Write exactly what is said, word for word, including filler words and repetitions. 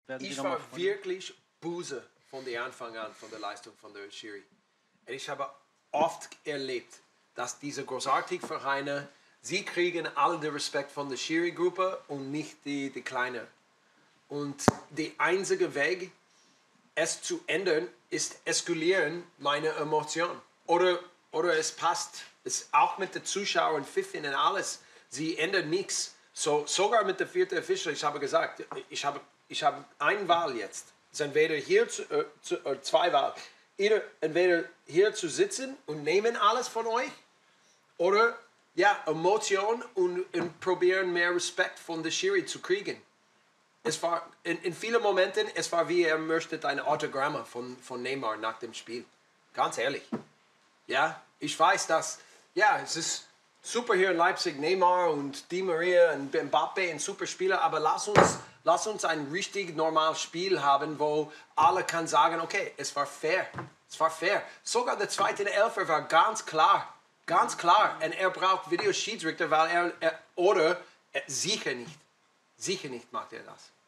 Werden ich war wirklich böse von der Anfang an von der Leistung von der Schiri. Und ich habe oft erlebt, dass diese großartigen Vereine, sie kriegen alle den Respekt von der Schiri-Gruppe und nicht die, die Kleine. Und der einzige Weg, es zu ändern, ist eskalieren meine Emotionen. Oder, oder es passt, es auch mit den Zuschauern, Pfiffen und alles, sie ändern nichts. So, sogar mit der vierten Fischer, ich habe gesagt, ich habe, ich habe eine Wahl jetzt. Es ist entweder hier zu, äh, zu, äh, zwei Wahlen. Ihr, entweder hier zu sitzen und nehmen alles von euch oder ja, Emotion und, und probieren mehr Respekt von der Schiri zu kriegen. Es war in, in vielen Momenten, es war wie er möchte ein Autogramm von, von Neymar nach dem Spiel. Ganz ehrlich. Ja, ich weiß, dass, ja, es ist super hier in Leipzig, Neymar und Di Maria und Mbappe, ein super Spieler, aber lass uns, lass uns ein richtig normales Spiel haben, wo alle kann sagen, okay, es war fair, es war fair. Sogar der zweite Elfer war ganz klar, ganz klar. Und er braucht Videoschiedsrichter, weil er, er oder er, sicher nicht, sicher nicht macht er das.